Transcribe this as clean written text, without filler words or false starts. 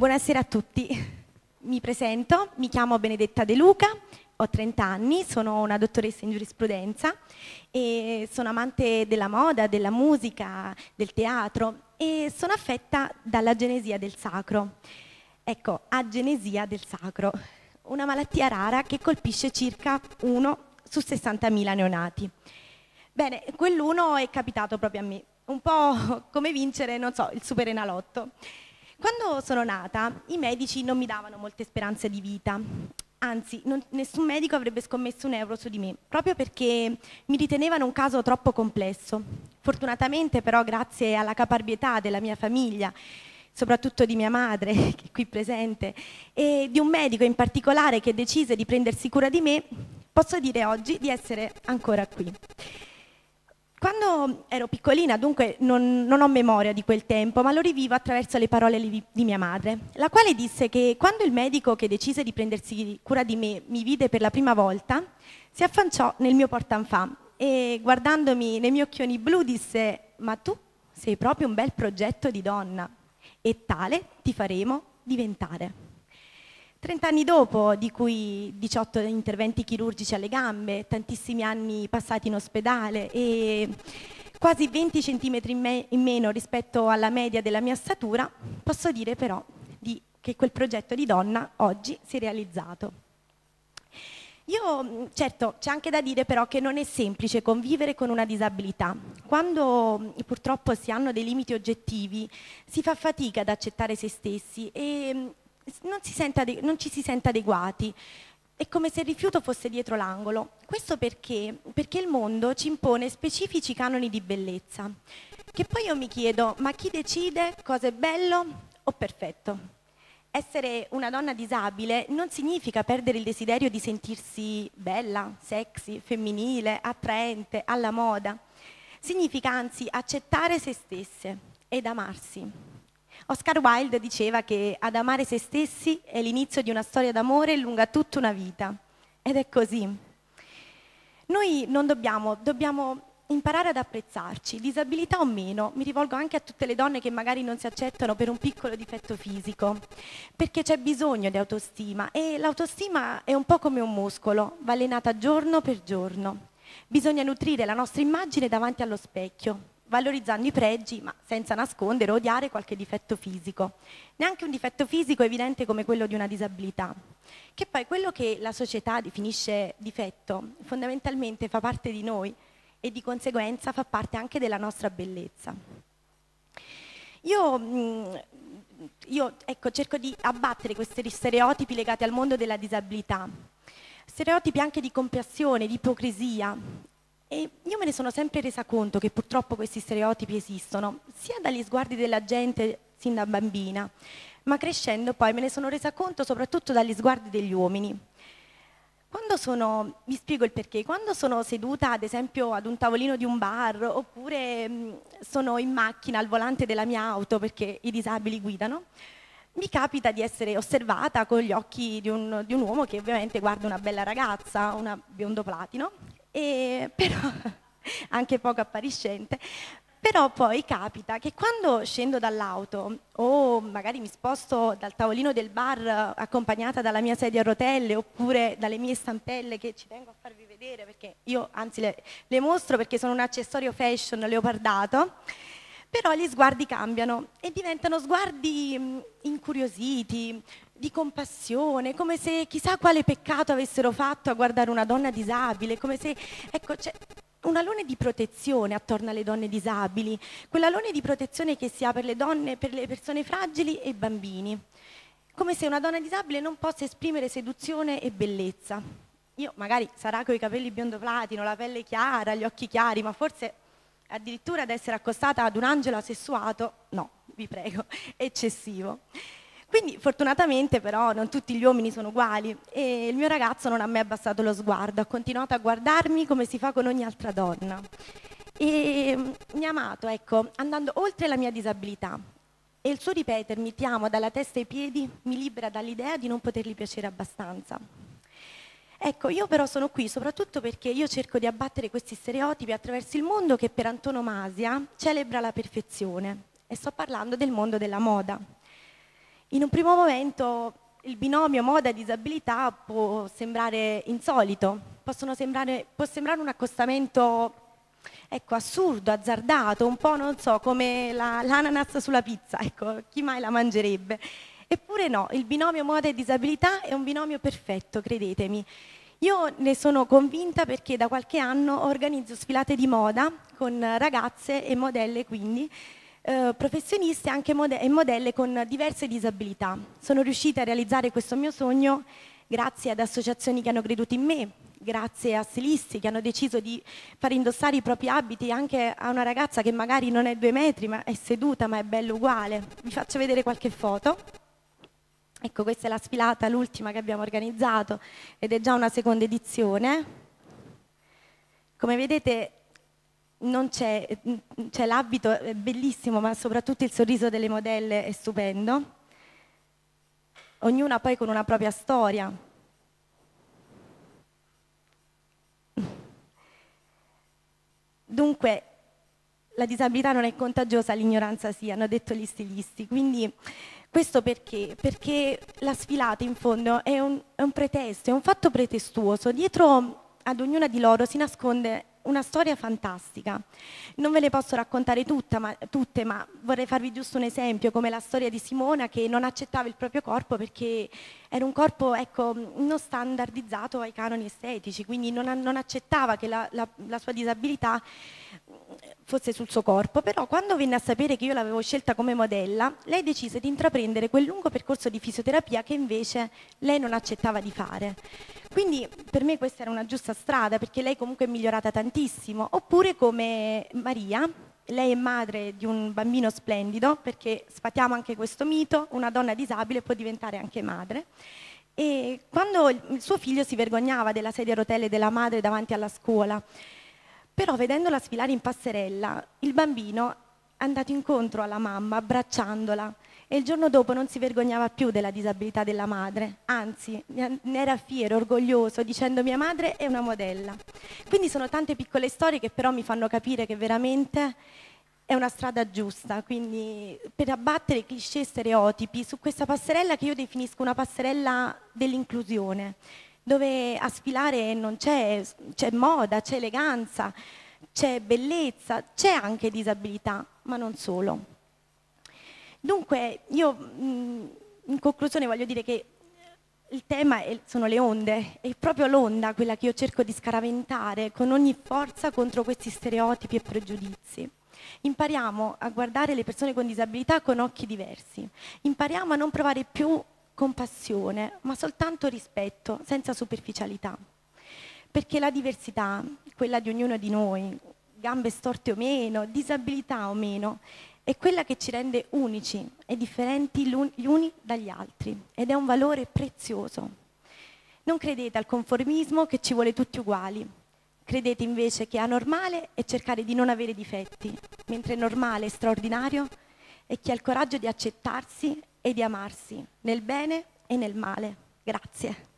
Buonasera a tutti, mi presento, mi chiamo Benedetta De Luca, ho 30 anni, sono una dottoressa in giurisprudenza e sono amante della moda, della musica, del teatro e sono affetta dall'agenesia del sacro. Ecco, agenesia del sacro, una malattia rara che colpisce circa 1 su 60.000 neonati. Bene, quell'uno è capitato proprio a me, un po' come vincere, non so, il Superenalotto. Quando sono nata, i medici non mi davano molte speranze di vita, anzi, nessun medico avrebbe scommesso €1 su di me, proprio perché mi ritenevano un caso troppo complesso. Fortunatamente, però, grazie alla caparbietà della mia famiglia, soprattutto di mia madre, che è qui presente, e di un medico in particolare che decise di prendersi cura di me, posso dire oggi di essere ancora qui. Quando ero piccolina, dunque, non ho memoria di quel tempo, ma lo rivivo attraverso le parole di mia madre, la quale disse che quando il medico che decise di prendersi cura di me mi vide per la prima volta, si affacciò nel mio portanfà e guardandomi nei miei occhioni blu disse: «Ma tu sei proprio un bel progetto di donna e tale ti faremo diventare». 30 anni dopo, di cui 18 interventi chirurgici alle gambe, tantissimi anni passati in ospedale e quasi 20 centimetri in meno rispetto alla media della mia statura, posso dire però che quel progetto di donna oggi si è realizzato. Certo, c'è anche da dire però che non è semplice convivere con una disabilità. Quando purtroppo si hanno dei limiti oggettivi, si fa fatica ad accettare se stessi e non ci si sente adeguati. È come se il rifiuto fosse dietro l'angolo. Questo perché il mondo ci impone specifici canoni di bellezza, che poi io mi chiedo: ma chi decide cosa è bello o perfetto? Essere una donna disabile non significa perdere il desiderio di sentirsi bella, sexy, femminile, attraente, alla moda. Significa anzi accettare se stesse ed amarsi. Oscar Wilde diceva che ad amare se stessi è l'inizio di una storia d'amore lunga tutta una vita. Ed è così. Noi non dobbiamo imparare ad apprezzarci, disabilità o meno. Mi rivolgo anche a tutte le donne che magari non si accettano per un piccolo difetto fisico, perché c'è bisogno di autostima e l'autostima è un po' come un muscolo, va allenata giorno per giorno. Bisogna nutrire la nostra immagine davanti allo specchio, valorizzando i pregi, ma senza nascondere o odiare qualche difetto fisico. Neanche un difetto fisico evidente come quello di una disabilità, che poi quello che la società definisce difetto fondamentalmente fa parte di noi e di conseguenza fa parte anche della nostra bellezza. Ecco, cerco di abbattere questi stereotipi legati al mondo della disabilità, stereotipi anche di compassione, di ipocrisia. E io me ne sono sempre resa conto che purtroppo questi stereotipi esistono, sia dagli sguardi della gente sin da bambina, ma crescendo poi me ne sono resa conto soprattutto dagli sguardi degli uomini. Vi spiego il perché. Quando sono seduta, ad esempio, ad un tavolino di un bar, oppure sono in macchina al volante della mia auto, perché i disabili guidano, mi capita di essere osservata con gli occhi di un uomo che ovviamente guarda una bella ragazza, una biondo platino, però anche poco appariscente, però poi capita che quando scendo dall'auto o magari mi sposto dal tavolino del bar accompagnata dalla mia sedia a rotelle oppure dalle mie stampelle, che ci tengo a farvi vedere perché io anzi le mostro perché sono un accessorio fashion leopardato, però gli sguardi cambiano e diventano sguardi incuriositi, di compassione, come se chissà quale peccato avessero fatto a guardare una donna disabile, come se, ecco, c'è un alone di protezione attorno alle donne disabili, quell'alone di protezione che si ha per le donne, per le persone fragili e i bambini, come se una donna disabile non possa esprimere seduzione e bellezza. Io magari sarà con i capelli biondo platino, la pelle chiara, gli occhi chiari, ma forse addirittura ad essere accostata ad un angelo asessuato, no, vi prego, è eccessivo. Quindi fortunatamente però non tutti gli uomini sono uguali e il mio ragazzo non ha mai abbassato lo sguardo, ha continuato a guardarmi come si fa con ogni altra donna e mi ha amato, ecco, andando oltre la mia disabilità e il suo ripetermi ti amo dalla testa ai piedi mi libera dall'idea di non potergli piacere abbastanza. Ecco, io però sono qui soprattutto perché io cerco di abbattere questi stereotipi attraverso il mondo che per antonomasia celebra la perfezione e sto parlando del mondo della moda. In un primo momento il binomio moda-disabilità può sembrare insolito, può sembrare un accostamento, ecco, assurdo, azzardato, un po', non so, come l'ananas sulla pizza, ecco, chi mai la mangerebbe? Eppure no, il binomio moda e disabilità è un binomio perfetto, credetemi. Io ne sono convinta perché da qualche anno organizzo sfilate di moda con ragazze e modelle, quindi professioniste anche e modelle con diverse disabilità. Sono riuscita a realizzare questo mio sogno grazie ad associazioni che hanno creduto in me, grazie a stilisti che hanno deciso di far indossare i propri abiti anche a una ragazza che magari non è 2 metri, ma è seduta, ma è bella uguale. Vi faccio vedere qualche foto. Ecco, questa è la sfilata, l'ultima che abbiamo organizzato, ed è già una seconda edizione. Come vedete c'è l'abito, è bellissimo, ma soprattutto il sorriso delle modelle è stupendo. Ognuna poi con una propria storia. Dunque, la disabilità non è contagiosa, l'ignoranza sì, hanno detto gli stilisti. Quindi questo perché? Perché la sfilata in fondo è un pretesto, è un fatto pretestuoso. Dietro ad ognuna di loro si nasconde una storia fantastica. Non ve le posso raccontare tutte, ma vorrei farvi giusto un esempio, come la storia di Simona che non accettava il proprio corpo perché era un corpo, ecco, non standardizzato ai canoni estetici, quindi non accettava che la sua disabilità fosse sul suo corpo, però quando venne a sapere che io l'avevo scelta come modella, lei decise di intraprendere quel lungo percorso di fisioterapia che invece lei non accettava di fare. Quindi per me questa era una giusta strada, perché lei comunque è migliorata tantissimo. Oppure come Maria, lei è madre di un bambino splendido, perché sfatiamo anche questo mito, una donna disabile può diventare anche madre. E quando il suo figlio si vergognava della sedia a rotelle della madre davanti alla scuola, però vedendola sfilare in passerella, il bambino è andato incontro alla mamma abbracciandola e il giorno dopo non si vergognava più della disabilità della madre, anzi ne era fiero, orgoglioso, dicendo mia madre è una modella. Quindi sono tante piccole storie che però mi fanno capire che veramente è una strada giusta, quindi per abbattere cliché e stereotipi su questa passerella che io definisco una passerella dell'inclusione, dove a sfilare non c'è moda, c'è eleganza, c'è bellezza, c'è anche disabilità, ma non solo. Dunque, io in conclusione voglio dire che il tema sono le onde, è proprio l'onda quella che io cerco di scaraventare con ogni forza contro questi stereotipi e pregiudizi. Impariamo a guardare le persone con disabilità con occhi diversi, impariamo a non provare più compassione, ma soltanto rispetto, senza superficialità. Perché la diversità, quella di ognuno di noi, gambe storte o meno, disabilità o meno, è quella che ci rende unici e differenti gli uni dagli altri ed è un valore prezioso. Non credete al conformismo che ci vuole tutti uguali, credete invece che anormale è cercare di non avere difetti, mentre normale e straordinario è chi ha il coraggio di accettarsi e di amarsi nel bene e nel male. Grazie.